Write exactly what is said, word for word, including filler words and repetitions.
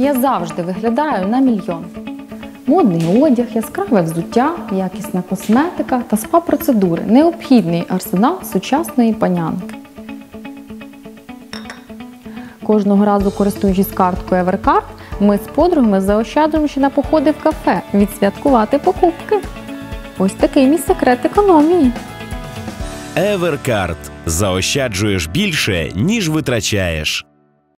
Я завжди виглядаю на мільйон. Модний одяг, яскраве взуття, якісна косметика та спа-процедури – необхідний арсенал сучасної панянки. Кожного разу, користуючись карткою Еверкарт, ми з подругами заощаджуємо ще на походи в кафе, відсвяткувати покупки. Ось такий мій секрет економії. Еверкарт. Заощаджуєш більше, ніж витрачаєш.